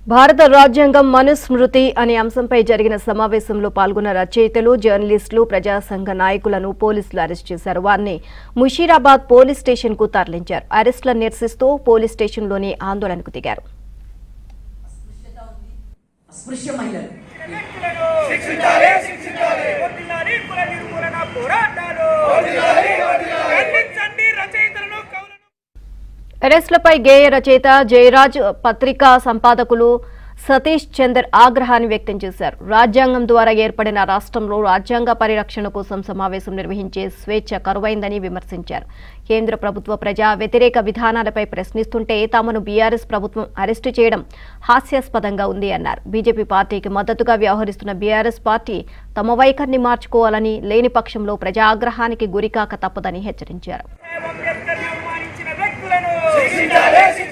భారత రాజ్యాంగం మనుస్మృతి అనే అంశంపై జరిగిన సమావేశంలో పాల్గొన్న రచయితలు, జర్నలిస్టులు, ప్రజా సంఘ నాయకులను పోలీసులు అరెస్ట్ చేశారు. వారిని ముషీరాబాద్ పోలీస్ స్టేషన్ కు తరలించారు. అరెస్టులను నిరసిస్తూ పోలీస్ స్టేషన్లోని ఆందోళనకు దిగారు. అరెస్టులపై గేయ రచయిత జయరాజ్, పత్రికా సంపాదకులు సతీష్ చందర్ ఆగ్రహాన్ని వ్యక్తం చేశారు. రాజ్యాంగం ద్వారా ఏర్పడిన రాష్ట్రంలో రాజ్యాంగ పరిరక్షణ కోసం సమావేశం నిర్వహించే స్వేచ్ఛ కరువైందని విమర్శించారు. కేంద్ర ప్రభుత్వ ప్రజా వ్యతిరేక విధానాలపై ప్రశ్నిస్తుంటే తమను బీఆర్ఎస్ ప్రభుత్వం అరెస్టు చేయడం హాస్యాస్పదంగా ఉంది అన్నారు. బీజేపీ పార్టీకి మద్దతుగా వ్యవహరిస్తున్న బీఆర్ఎస్ పార్టీ తమ వైఖరిని మార్చుకోవాలని, లేని పక్షంలో ప్రజా ఆగ్రహానికి గురికాక తప్పదని హెచ్చరించారు.